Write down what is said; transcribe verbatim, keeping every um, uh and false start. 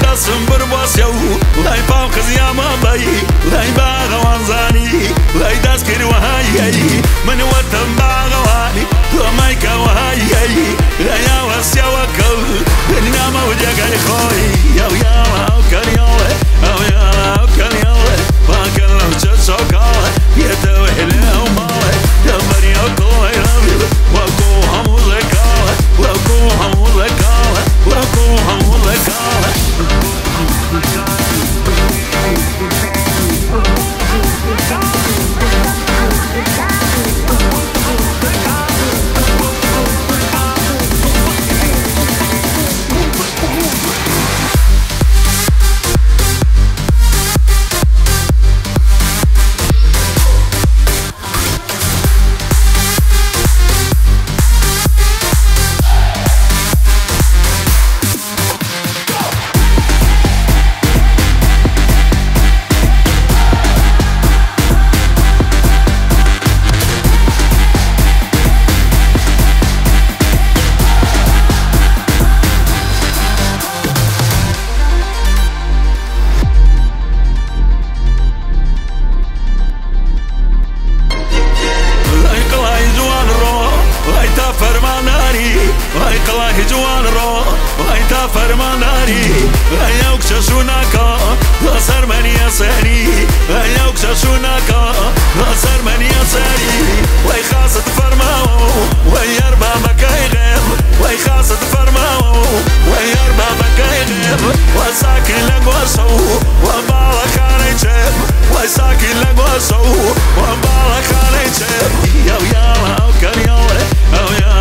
دەسم برباسێ و لای پاو قزیامە بەی لای باغەوانزانی لای دەست کردوەهایی من وەتم باغەوانی تۆمای کەوەهایی لایاوە سیاوە کەوت دنیامە و جێگەی خۆی یاو یاوە ئەو کەریاوە ئەو یاوە ئەو کەریاوە باکە لەو چە چۆکاوە یێتەوە لێو ماوە دەمبەری ئەو تۆی ڕەوی وەکو هەموو ڕێکاوە وەکو هەموو ڕێکاوە وەکو هەموو ڕێکاوە فرماناری ایوک چشوناکا لسر منی سری ایوک چشوناکا لسر منی سری وای خاصت فرماو وای اربا مکای غیب وای خاصت فرماو وای اربا مکای غیب و ساکن لگوسو و بالا خانه چب وای ساکن لگوسو و بالا خانه چب یاو یاو او کریاوه او یاو